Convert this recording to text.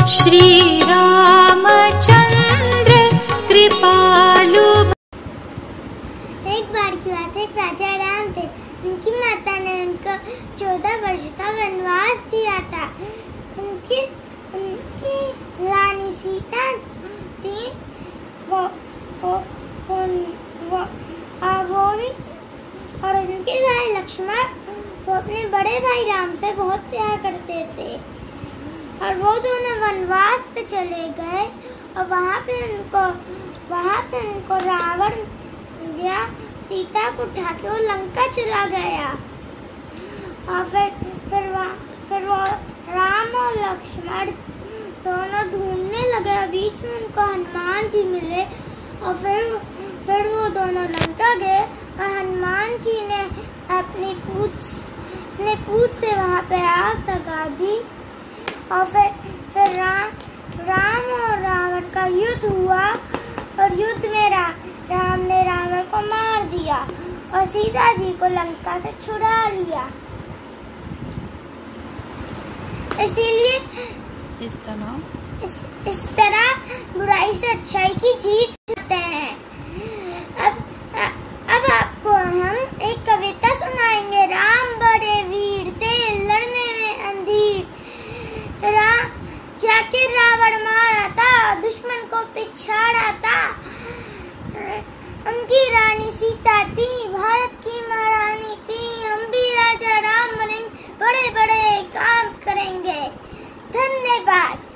श्री रामचंद्र कृपालु। एक बार की बात है, एक राजा राम थे। उनकी माता ने उनको 14 वर्ष का वनवास दिया था। उनकी रानी सीता थी, वो भी, और उनके भाई लक्ष्मण वो अपने बड़े भाई राम से बहुत प्यार करते थे। और वो दोनों वनवास पे चले गए और वहाँ पे उनको रावण गया, सीता को उठा के वो लंका चला गया। और फिर वो राम और लक्ष्मण दोनों ढूंढने लगे। बीच में उनको हनुमान जी मिले और फिर वो दोनों लंका गए और हनुमान जी ने अपनी पूंछ से वहाँ पे आग लगा दी। और फिर राम और रावण का युद्ध हुआ और युद्ध में राम ने रावण को मार दिया और सीता जी को लंका से छुड़ा लिया। इसीलिए इस तरह बुराई से अच्छाई की जीत होते हैं। अब आपको हम एक कविता सुनाएंगे। राम बड़े वीर थे, लड़ने में अंधीर। जाके रावण मारा था, दुश्मन को पिछाड़ा था। उनकी रानी सीता थी, भारत की महारानी थी। हम भी राजा राम बनेंगे, बड़े बड़े काम करेंगे। धन्यवाद।